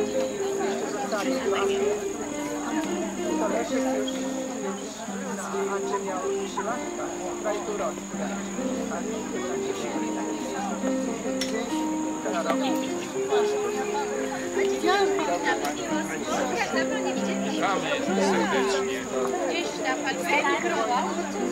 Andrzej miał 3 latka, 2,5 roku. Witamy serdecznie. Gdzieś na palce krowa.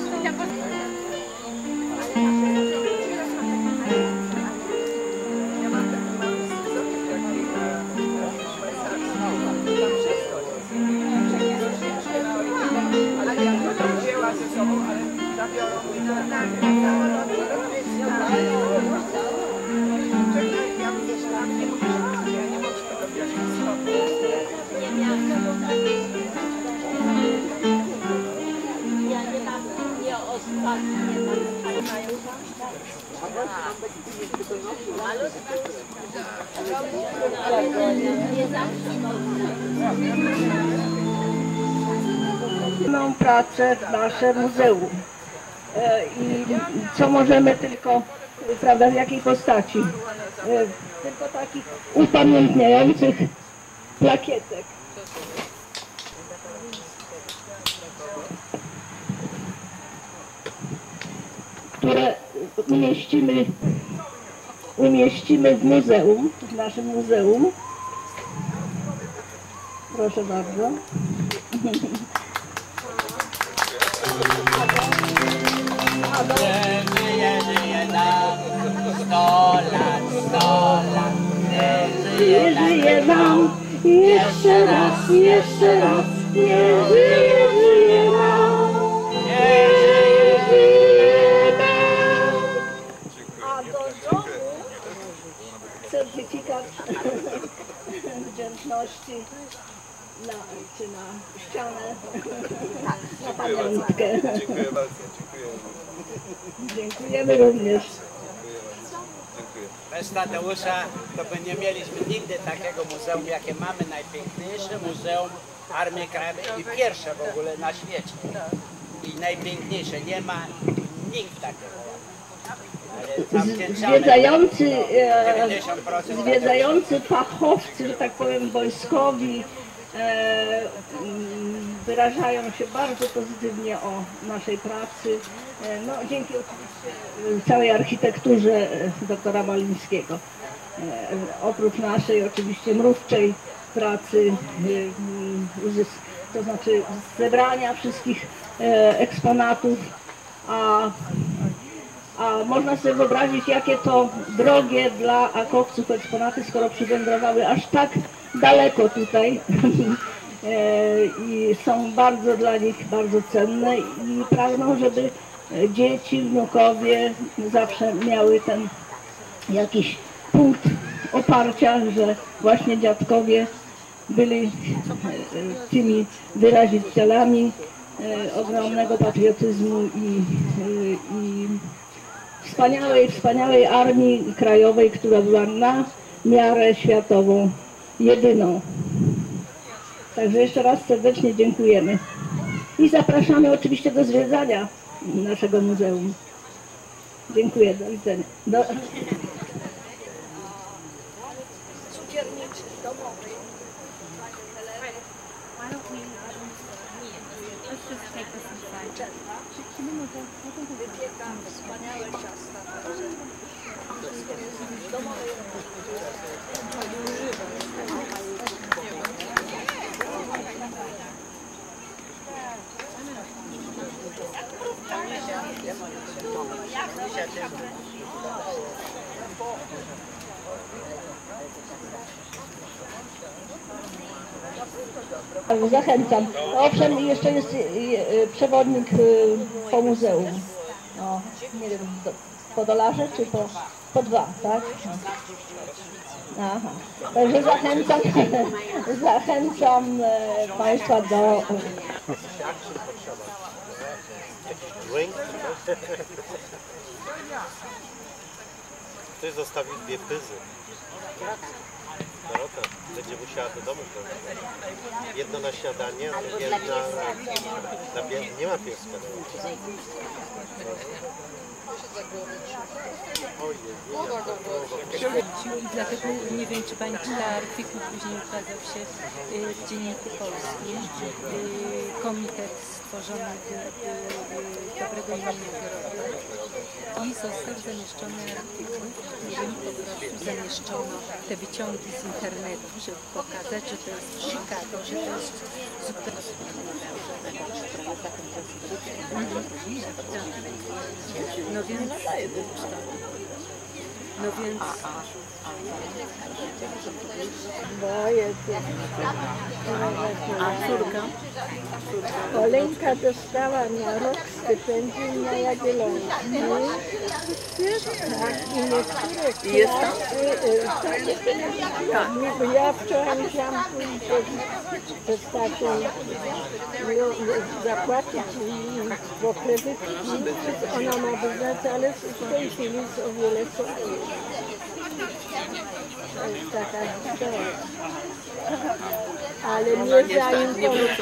Ale ja to wzięła ze sobą, ale zabiorą mnie na pracę w nasze muzeum i co możemy tylko, prawda, w jakiej postaci, tylko takich upamiętniających plakietek, które umieścimy w muzeum, w naszym muzeum. Proszę bardzo. Żyje nam 100 lat, 100 lat, Żyje nam jeszcze raz, nie żyje nam, żyje nam. A do domu certyfikat wdzięczności czy na ścianę, na pamiątkę. Dziękuję bardzo, Dziękujemy również. Bez Tadeusza to by nie mieliśmy nigdy takiego muzeum, jakie mamy, najpiękniejsze muzeum Armii Krajowej i pierwsze w ogóle na świecie. I najpiękniejsze, nie ma nikt takiego. Zwiedzający fachowcy, że tak powiem, wojskowi wyrażają się bardzo pozytywnie o naszej pracy. No, dzięki oczywiście całej architekturze doktora Malińskiego. Oprócz naszej oczywiście mrówczej pracy, to znaczy zebrania wszystkich eksponatów, a można sobie wyobrazić, jakie to drogie dla akowców eksponaty, skoro przywędrowały aż tak daleko tutaj i są bardzo dla nich bardzo cenne i pragną, żeby dzieci, wnukowie zawsze miały ten jakiś punkt oparcia, że właśnie dziadkowie byli tymi wyrazicielami ogromnego patriotyzmu i wspaniałej Armii Krajowej, która była na miarę światową jedyną. Także jeszcze raz serdecznie dziękujemy i zapraszamy oczywiście do zwiedzania naszego muzeum. Dziękuję, do widzenia. Cukierniczy domowy. Wypiekam wspaniałe ciasta. Domowej. Zachęcam. Owszem, jeszcze jest przewodnik po muzeum. No, nie wiem, po $1 czy po 2, tak? Aha. Także zachęcam Państwa do... Ktoś zostawił 2 pyzy. Dorota będzie musiała do domu wrócić. Jedno na śniadanie, a drugie na nie ma pieska. I dlatego nie wiem, czy pani czyta artykuł, później ukazał się w Dzienniku Polskim. Komitet stworzony dobrego imienia Gerowi i został zamieszczony artykuł, w którym po prostu zamieszczono te wyciągi z internetu, żeby pokazać, że to jest w Chicago, że to jest zupełnie... No więc... No więc... A córka? Oleńka dostała na rok stypendium na Jagiellońskiej. Tak, i niektóre klasy... Ja wczoraj musiałam przez taką zapłacić bo kredyt ona ma wyznać, ale w tej chwili jest o wiele słabiej. To jest taka historia. Ale nie zaimponuje.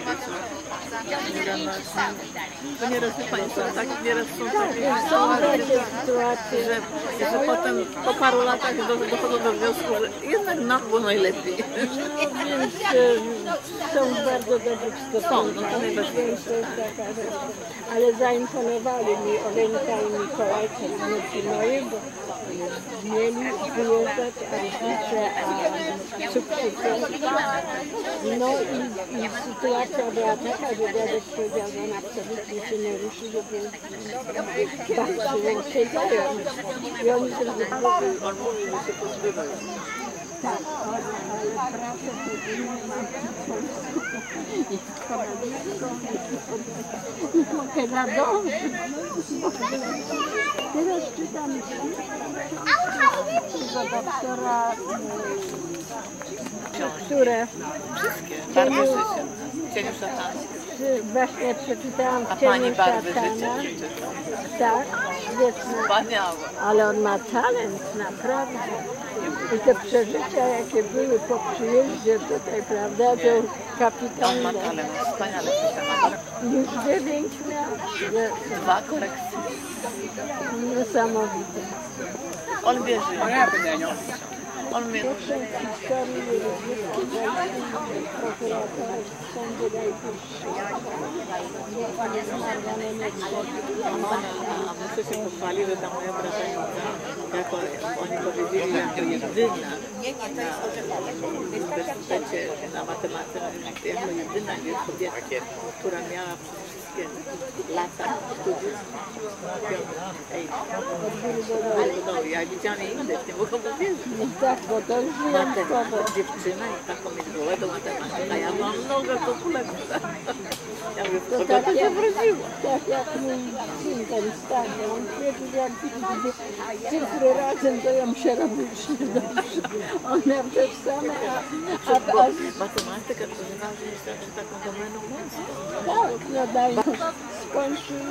Bo nieraz wie Państwo, tak, nieraz Są takie sytuacje, że potem po paru latach dochodzą do wniosku, że jednak nam było najlepiej. no więc są w bardzo dobrych stosunkach, więc to jest taka rzecz. Ale zaimponowali mi Oleńka i Mikołajce, wnuki moje, bo mieli wyjeżdżać, a rodzice, a cukrzycy. No i sytuacja była taka, że dziadek powiedział, że on absolutnie się nie ruszy, żeby babcią się zająć. I oni się rozmawiali. On mówi, że się pozbywają. Tak, ale pracę nie mogę nadążyć. Teraz czytam tego doktora, które Barwy życia. Cieniu szatańskie. właśnie przeczytałam w A pani Cieniu barwy Szatana. życia? Tak, świetne. Wspaniałe. Ale on ma talent, naprawdę. I te przeżycia, jakie były po przyjeździe tutaj, prawda, to kapitan. On ma talent, wspaniale. Już 9 miał. 2 korekcje. Niesamowite. On wierzy. On mnie... Pierwszą historię prokuratora w Sądzie Najwyższym. A muszę się pochwalić, że ta moja bratanka, jak oni powiedzieli, jako jedyna na uniwersytecie na matematyce, jako jedyna kobieta, która miała przez wszystkie lata studiów. No, ja widziałam jej innych, nie mogę uwierzyć. Tak, bo to już wyjątkowo. Dziewczyna i taką mieć głowę do matematyka, ja mam nogę do kulek. Ja mówię, To kogo to zawróciło? tak jak mój syn ten stary, on twierdzi, że jak widzi cyfry razem, to ją się robi już niedobrze. On miał też same, Matematyka to wyważnie jest taką domeną męską. tak, no daj, skończył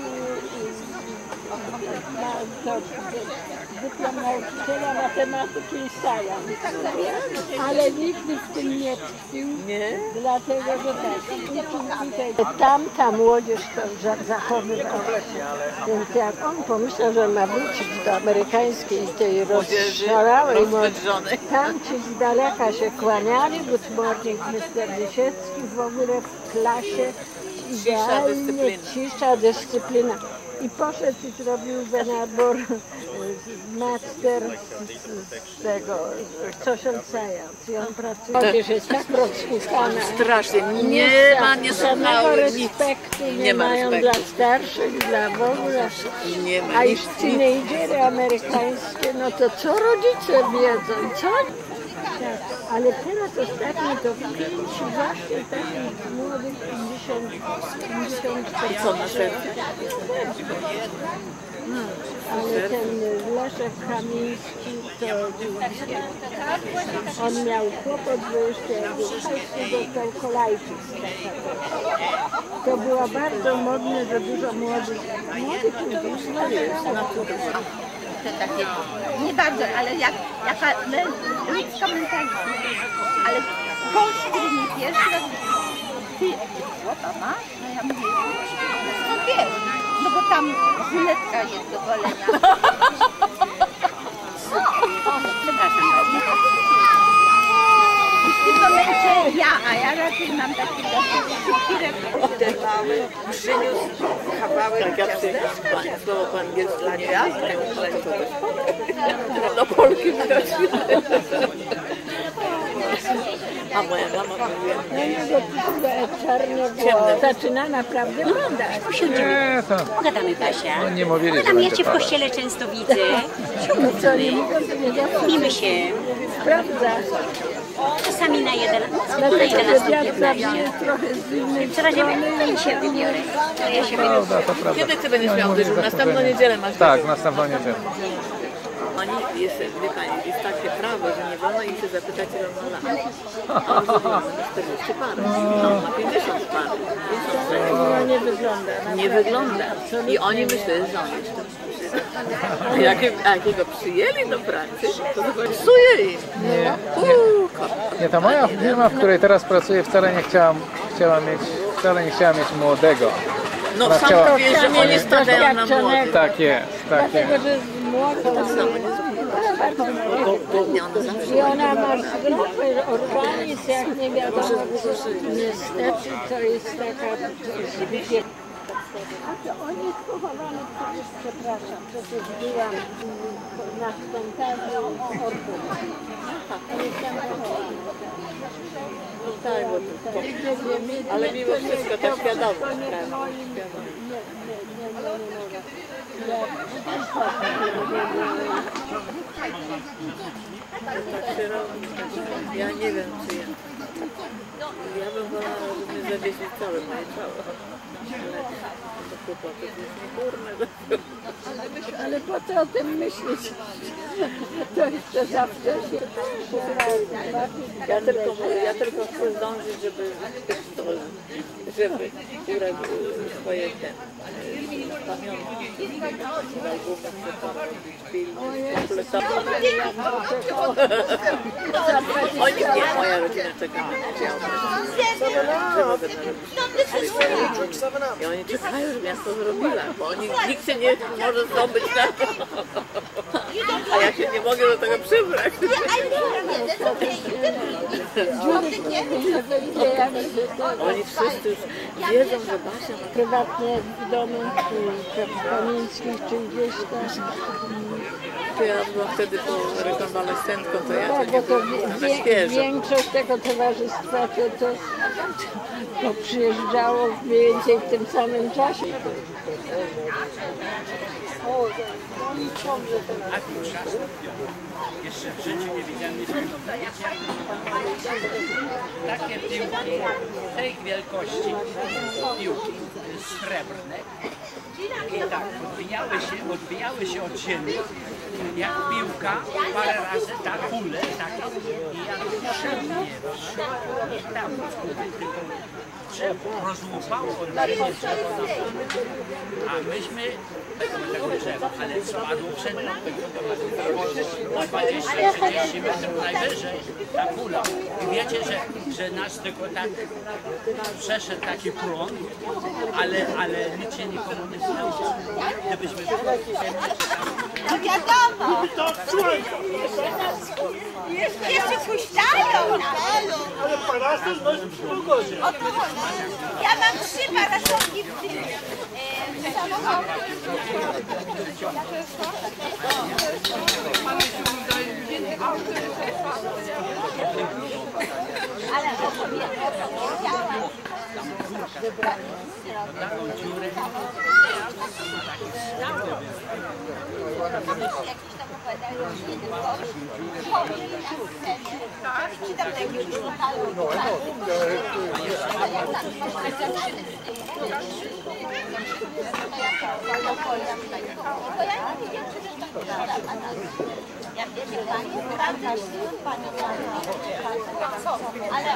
dyplom nauczyciela matematyki i science. Ale nigdy w tym nie tkwił, dlatego że tak. Tamta młodzież to zachowywała. Więc jak on pomyślał, że ma wrócić do amerykańskiej tej rozszalałej młodzieży, tam ci z daleka się kłaniali, good morning Mr. Lisiecki, w ogóle w klasie idealnie cisza, dyscyplina. I poszedł i zrobił nabór master z tego social science. I on pracuje. Młodzież jest tak rozpustana. Strasznie. Nie ma, nie żadnego respektu nie mają dla starszych, dla w ogóle. Nie ma. A już teenagery amerykańskie, no to co rodzice wiedzą? Co? Tak, ale teraz ostatnio to 5 właśnie takich młodych 54. Co na sercu? Ale ten Leszek Kamiński, to on miał kłopot, że jeszcze jak był w Polsce, dostał kolajki. To było bardzo modne, że dużo młodych ludzi stawiało. Te takie, nie bardzo, ale jak ludzka mentalność. Ale gość, który mnie pierwszy raz, ty złota masz? No ja mówię, wiesz, no bo tam żyletka jest do golenia. I w tym momencie a ja raczej mam taki dosyć Ten mały przyniósł kawałek ciasteczka. Słowo po angielsku nie ja, do Polki wrócił. A moja mama mówiła, zaczyna naprawdę wyglądać. Nie, to Pogadamy, Basia. no nie mówili, że Pogadamy, ja będzie cię w padać. kościele często widzę. Bawimy się. Prawda. Czasami na 11 trochę z innej W razie ja się wybiorę. Ja się wybiorę. Prawda, to prawda. kiedy ty będziesz Oni miał mówili dyżur? za Następną kupienie. niedzielę masz Tak, dyżur. następną niedzielę. Oni, wie pani, jest takie prawo, że nie wolno ich się zapytać, ile on ma lat. A on mówi, ma 40 parę, on ma 50 parę. nie wygląda. Nie wygląda. I oni myśleli, że on jeszcze a jakiego przyjęli do pracy, to psuje im. Nie, ta moja firma, w której teraz pracuję, wcale nie chciała mieć młodego. No Ona sam chciała- to wiesz, że oni stawiają na młodych. Tak jest, tak jest. Nie, ona zawsze I ona ma zdrowy organizm, jak nie wiadomo, niestety to jest taka... On jest pochowany, przepraszam, przecież byłam na cmentarzu Orków. tak, ale mimo wszystko tak świadomo. Ja nie wiem, czy ja bym wolała, żeby zawiesić całe moje ciało. Ale to kłopoty to jest niegórne. Ale po co o tym myśleć? To jeszcze za wcześnie. Ja tylko chcę zdążyć, żeby uległ swoje pamiątki. W albumach chcę tam robić film, kompletować. Oni nie, moja rodzina czeka na dział. I oni czekają, żebym ja to zrobiła, bo nikt się nie może zdobyć na to. A ja się nie mogę do tego przybrać. Oni wszyscy już wiedzą, że Basia ma Prywatnie w domu Kamieńskich czy gdzieś tam. to ja byłam wtedy po rekonwalescentką, to ja to Tak, nie bo to byłam na świeżo. większość tego towarzystwa to przyjeżdżało mniej więcej w tym samym czasie. Jeszcze w życiu nie widziałem nic takie piłki tej wielkości, piłki srebrne i tak odbijały się od ziemi jak piłka, parę razy ta kule takie i jak szybnie i tam drzewo rozłupało olbrzymie drzewo na dole. A myśmy tego drzewa, ale spadło przed nami. O 20-30 metrów najwyżej ta kula. I wiecie, że nas tylko tak przeszedł taki prąd, ale nic się nikomu nie stało. Gdybyśmy No wiadomo! Jeszcze puszczają na Ale parasol nosi przy pogodzie. Ja mam 3 parasolki w tym samochodzie. Ale taką dziurę. jakieś tam opowiadają o czy tam jakieś jak wiecie, pani sprawdza, pani ale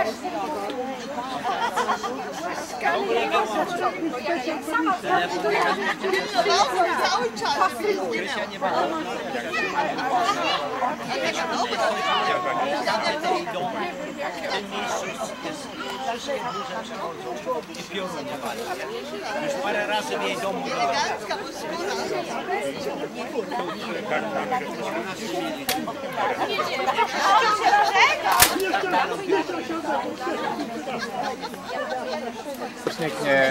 strasznie. I piorun nie wali. Już parę razy w jej domu była. Nikt nie...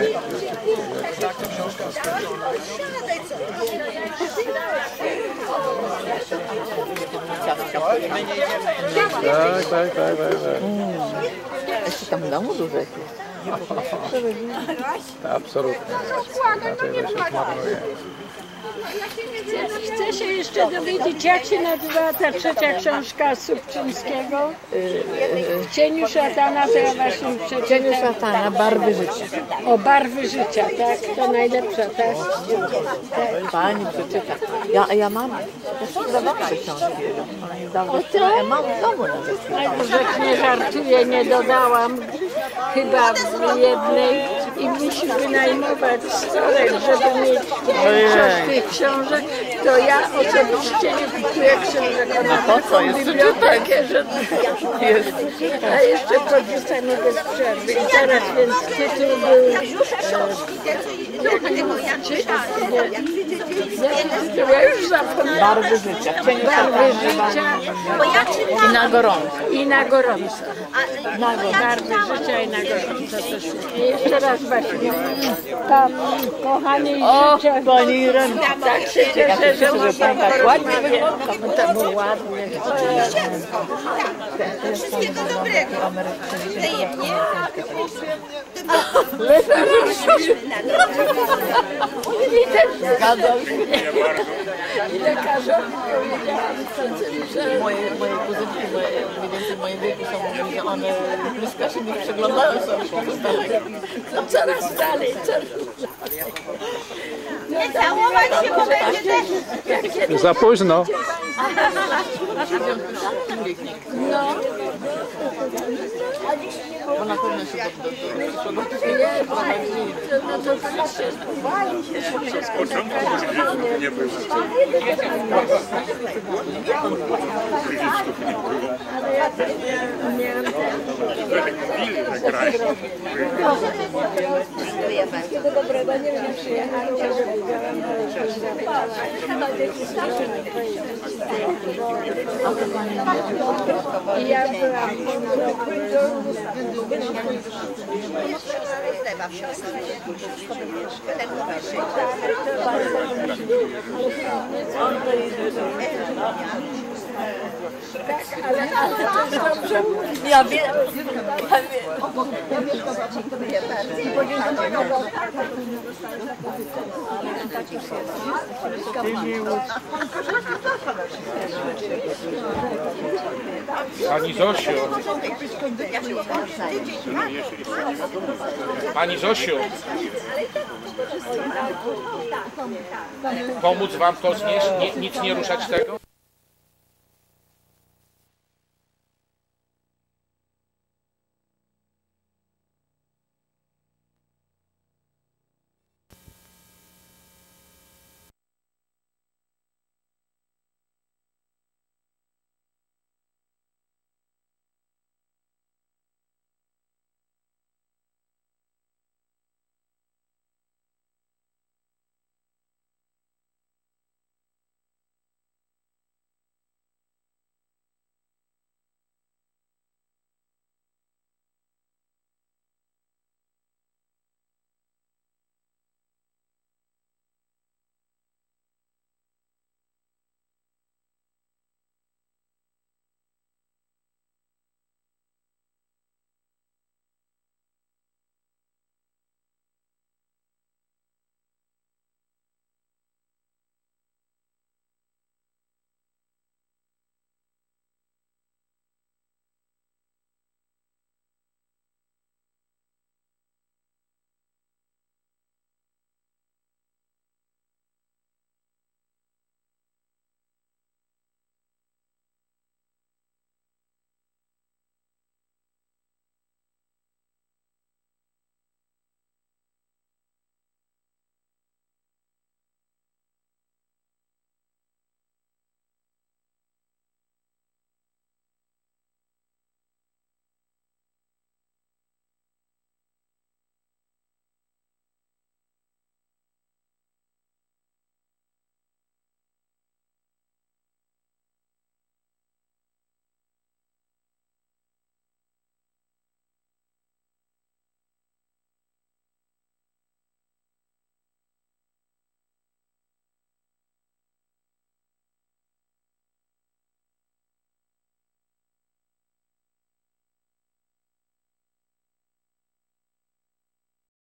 Tak. Jeszcze tam w domu dużo jest. Absolutnie. Dlatego się zmarnuje. Chcę się jeszcze dowiedzieć, jak się nazywa ta trzecia książka Subczyńskiego? W cieniu szatana, to ja właśnie przeczytam. W cieniu szatana, barwy życia. O, barwy życia, tak? To najlepsza, tak? Pani przeczyta. Ja mam te książki. Ona niedawno ja mam w domu nawet. Rzecz nie żartuję, nie dodałam chyba w jednej i musi wynajmować storek, żeby mieć większość tych książek, to ja osobiście nie kupuję książek. No po co? Jest bibliotekę, że jest. A jeszcze podrzucamy bez przerwy. I teraz więc tytuł był... Ja już zapomniałam. Barwy życia. Barwy życia. I na gorąco. I na gorąco. Barwy życia i na gorąco. I jeszcze raz właśnie. Tam, kochanie i życia. Pani Irena. Tak się cieszę, że pan tak ładnie wygląda. To było ładnie. Wszystkiego dobrego. Wzajemnie. I lekarzowi powiedziałam, że... Moje kuzynki, mniej więcej moje wieku są, mówią, że one blisko się nie przeglądają sobie dalej. No coraz dalej, Nie całować się, bo będzie też. Za późno. No. Bo na pewno się No to Z początku nie było. wszystkiego dobrego, nie wiem, przyjechać, i ja byłam ale to jest dobrze. Ja wiem. Pani Zosiu. Pani Zosiu. Pomóc wam to znieść? Nic nie ruszać tego?